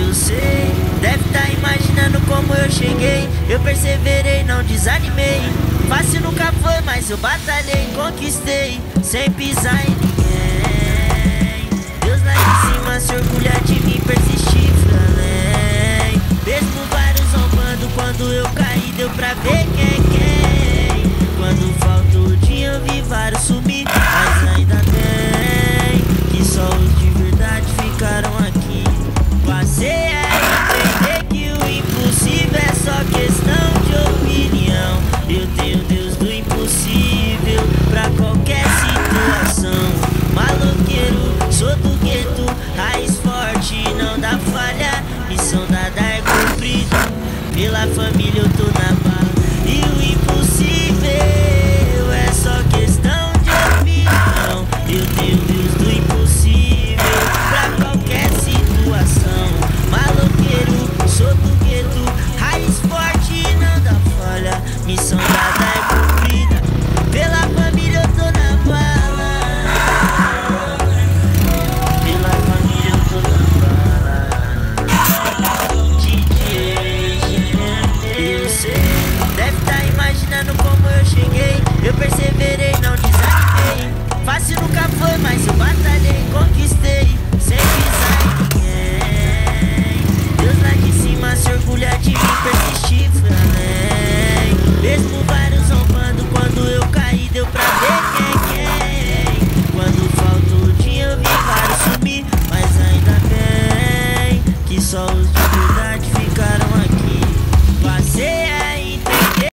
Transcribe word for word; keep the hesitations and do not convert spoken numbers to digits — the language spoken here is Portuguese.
Eu sei, deve tá imaginando como eu cheguei. Eu perseverei, não desanimei. Fácil nunca foi, mas eu batalhei, conquistei, sem pisar em ninguém. Deus lá de cima se orgulha de mim, persisti, fui além. Mesmo vários zombando, quando eu caí deu pra ver quem é quem. Quando faltou o dia eu vi vários sumir, mas ainda tem que só os de verdade ficaram aqui. Passei a entender que o impossível é só questão de opinião. Eu tenho Deus do impossível pra qualquer situação. Maloqueiro, sou do gueto, raiz forte, não dá falha. Missão dada é cumprida, pela família eu tô na bala. E o impossível é só questão de opinião. Eu tenho Deus do impossível pra qualquer situação. Maloqueiro, sou do gueto, raiz forte, não dá falha. Missão dada é cumprida, pela família eu tô na bala. Pela família eu tô na bala. D J, eu sei, deve tá imaginando como eu cheguei. Eu perseverei, não desanimei. Fácil nunca foi, mas eu batalhei, conquistei, sem pisar em ninguém. Deus lá de cima se orgulha de mim, persisti, fui além. Mesmo vários zombando, quando eu caí deu pra ver